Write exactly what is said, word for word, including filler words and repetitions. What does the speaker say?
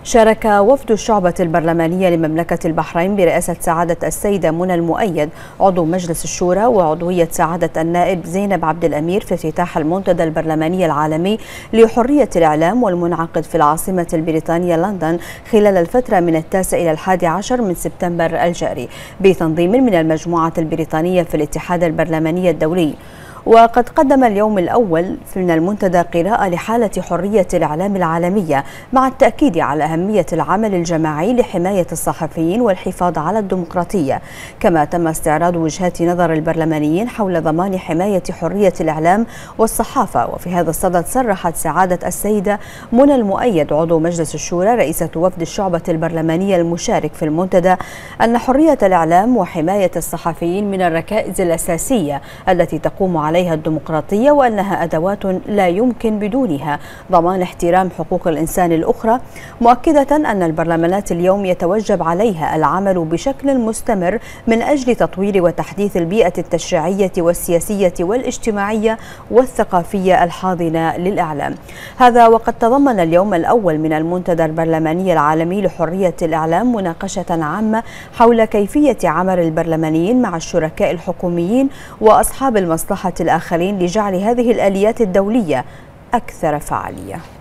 شارك وفد الشعبة البرلمانية لمملكة البحرين برئاسة سعادة السيدة منى المؤيد عضو مجلس الشورى وعضوية سعادة النائب زينب عبد الأمير في افتتاح المنتدى البرلماني العالمي لحرية الإعلام والمنعقد في العاصمة البريطانية لندن خلال الفترة من التاسع إلى الحادي عشر من سبتمبر الجاري بتنظيم من المجموعة البريطانية في الاتحاد البرلماني الدولي. وقد قدم اليوم الأول من المنتدى قراءة لحالة حرية الإعلام العالمية مع التأكيد على أهمية العمل الجماعي لحماية الصحفيين والحفاظ على الديمقراطية، كما تم استعراض وجهات نظر البرلمانيين حول ضمان حماية حرية الإعلام والصحافة. وفي هذا الصدد صرحت سعادة السيدة منى المؤيد عضو مجلس الشورى رئيسة وفد الشعبة البرلمانية المشارك في المنتدى أن حرية الإعلام وحماية الصحفيين من الركائز الأساسية التي تقوم على عليها الديمقراطية، وأنها أدوات لا يمكن بدونها ضمان احترام حقوق الإنسان الأخرى، مؤكدة أن البرلمانات اليوم يتوجب عليها العمل بشكل مستمر من أجل تطوير وتحديث البيئة التشريعية والسياسية والاجتماعية والثقافية الحاضنة للإعلام. هذا وقد تضمن اليوم الأول من المنتدى البرلماني العالمي لحرية الإعلام مناقشة عامة حول كيفية عمل البرلمانيين مع الشركاء الحكوميين وأصحاب المصلحة الآخرين لجعل هذه الآليات الدولية أكثر فعالية.